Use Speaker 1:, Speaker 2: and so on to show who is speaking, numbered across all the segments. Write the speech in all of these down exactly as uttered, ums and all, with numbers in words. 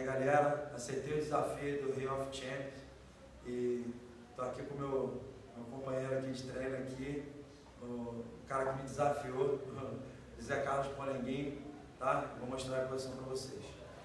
Speaker 1: galera, aceitei o desafio do Rio of Champions e tô aqui com o meu, meu companheiro aqui de treino aqui, o cara que me desafiou, o Zé Carlos Polenguinho, tá? Vou mostrar a posição para vocês.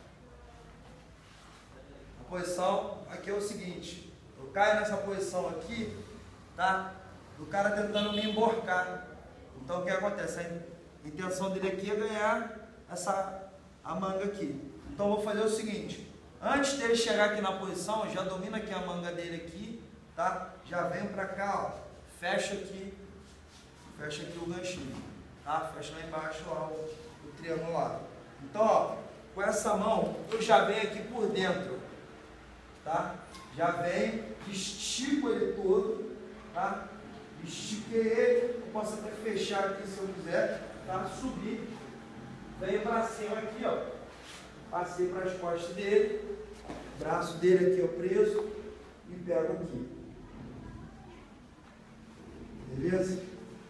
Speaker 1: A posição aqui é o seguinte, eu caio nessa posição aqui, tá? O cara tentando me emborcar. Então o que acontece? A intenção dele aqui é ganhar essa, a manga aqui. Então eu vou fazer o seguinte, antes dele chegar aqui na posição, eu já domino aqui a manga dele aqui, tá? Já venho pra cá, ó, fecha aqui, fecha aqui o ganchinho, tá? Fecha lá embaixo, ó, o, o triangular. Então, ó, com essa mão, eu já venho aqui por dentro, tá? Já venho, estico ele todo, tá? Estiquei ele, eu posso até fechar aqui se eu quiser, tá? Subir, venho pra cima aqui, ó. Passei para as costas dele, braço dele aqui ó, preso e pego aqui. Beleza?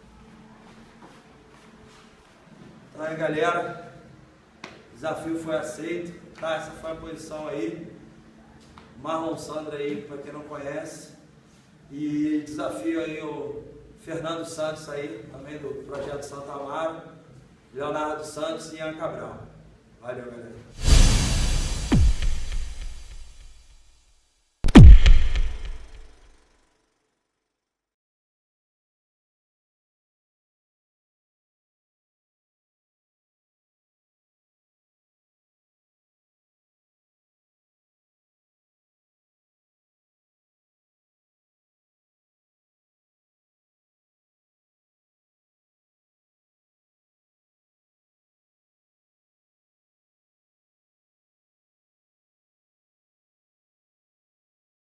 Speaker 1: Então aí galera, o desafio foi aceito, tá? Essa foi a posição aí. Marlon Sandro aí, para quem não conhece. E desafio aí o Fernando dos Santos aí, também do projeto Santo Amaro, Leonardo dos Santos e Cabral. Valeu galera.